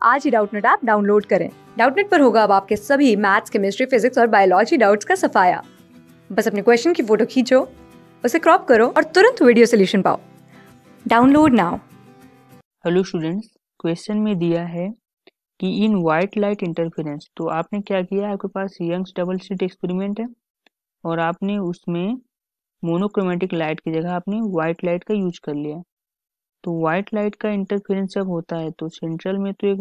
आज ही Doubtnut app download करें। डाउटनेट पर होगा अब आपके सभी मैथ्स, केमिस्ट्री, फिजिक्स और बायोलॉजी डाउट्स का सफाया। बस अपने क्वेश्चन की फोटो खींचो, उसे क्रॉप करो और तुरंत वीडियो सोल्यूशन पाओ। Download now. Hello students, question में दिया है कि इन वाइट लाइट इंटरफेरेंस। तो आपने क्या किया, आपके पास यंग्स डबल स्लिट एक्सपेरिमेंट है और आपने उसमें मोनोक्रोमेटिक लाइट की जगह आपने वाइट लाइट का यूज कर लिया। तो वाइट लाइट का इंटरफेरेंस जब होता है तो सेंट्रल में तो एक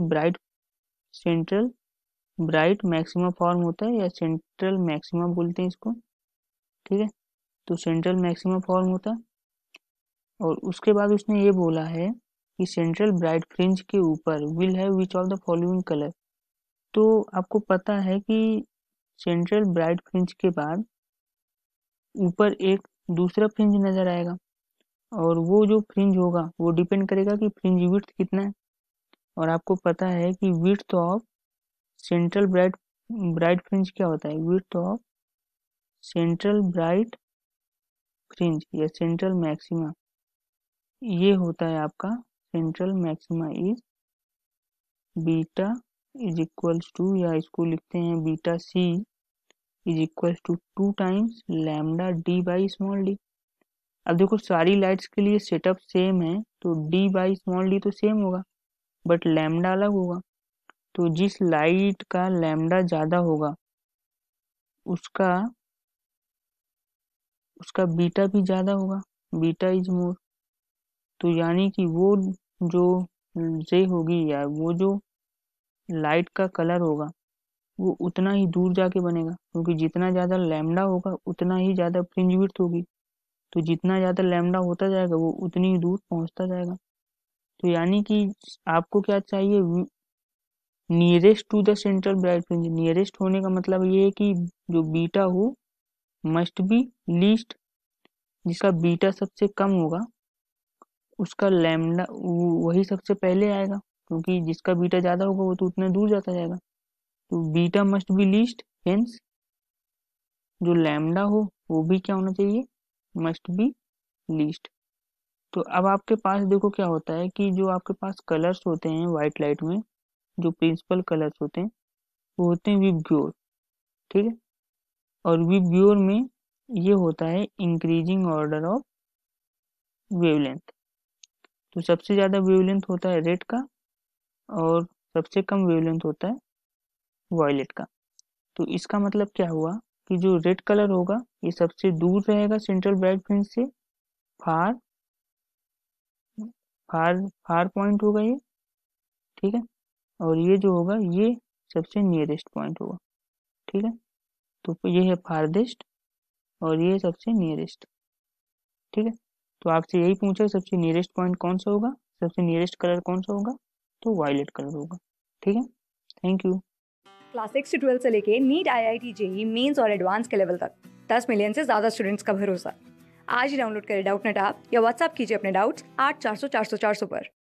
ब्राइट मैक्सिमा फॉर्म होता है, या सेंट्रल मैक्सिमा बोलते हैं इसको, ठीक है। तो सेंट्रल मैक्सिमा फॉर्म होता है और उसके बाद उसने ये बोला है कि सेंट्रल ब्राइट फ्रिंज के ऊपर will have which of the following colour. तो आपको पता है कि सेंट्रल ब्राइट फ्रिंज के बाद ऊपर एक दूसरा फ्रिंज नजर आएगा और वो जो फ्रिंज होगा वो डिपेंड करेगा कि फ्रिंज विड्थ कितना है। और आपको पता है कि width of central bright fringe क्या होता है, width of central bright fringe या सेंट्रल मैक्सिमा, ये होता है आपका central maxima is beta is equals to, या इसको लिखते हैं beta C is equals to 2 times lambda D by small D. अब देखो सारी लाइट्स के लिए सेटअप सेम है तो डी बाई स्मॉल डी तो सेम होगा, बट लैम्डा अलग होगा। तो जिस लाइट का लैम्डा ज्यादा होगा उसका उसका बीटा भी ज्यादा होगा, बीटा इज मोर। तो यानी कि वो जो रे होगी या वो जो लाइट का कलर होगा वो उतना ही दूर जाके बनेगा, क्योंकि जितना ज्यादा लैम्डा होगा उतना ही ज्यादा फ्रिंज विड्थ होगी। तो जितना ज्यादा लैम्डा होता जाएगा वो उतनी ही दूर पहुंचता जाएगा। तो यानी कि आपको क्या चाहिए, nearest to the central bright fringe. Nearest होने का मतलब ये है कि जो बीटा हो मस्ट बी लीस्ट, जिसका बीटा सबसे कम होगा उसका लैम्डा वही सबसे पहले आएगा, क्योंकि जिसका बीटा ज्यादा होगा वो तो उतना दूर जाता जाएगा। तो beta must be least, hence जो लैम्डा हो वो भी क्या होना चाहिए, मस्ट बी लीस्ट। तो अब आपके पास देखो क्या होता है कि जो आपके पास कलर्स होते हैं व्हाइट लाइट में, जो प्रिंसिपल कलर्स होते हैं वो होते हैं विबग्योर, ठीक है। और विबग्योर में ये होता है इंक्रीजिंग ऑर्डर ऑफ वेवलेंथ। तो सबसे ज्यादा वेवलेंथ होता है रेड का और सबसे कम वेवलेंथ होता है वॉयलेट का। तो इसका मतलब क्या हुआ कि जो रेड कलर होगा ये सबसे दूर रहेगा सेंट्रल ब्राइट फ्रिंज से, फार फार फार पॉइंट होगा ये, ठीक है। और ये जो होगा ये सबसे नियरेस्ट पॉइंट होगा, ठीक है। तो ये है फारदेस्ट और ये सबसे नियरेस्ट, ठीक है। तो आपसे यही पूछा सबसे नियरेस्ट पॉइंट कौन सा होगा, सबसे नियरेस्ट कलर कौन सा होगा, तो वायलेट कलर होगा, ठीक है। Thank you. क्लास 6 से 12 से लेके नीट, IIT, JEE मेंस और एडवांस के लेवल तक 10 मिलियन से ज्यादा स्टूडेंट्स का भरोसा। आज ही डाउनलोड करें डाउटनेट ऐप या व्हाट्सएप कीजिए अपने डाउट्स 8400 400 400 पर।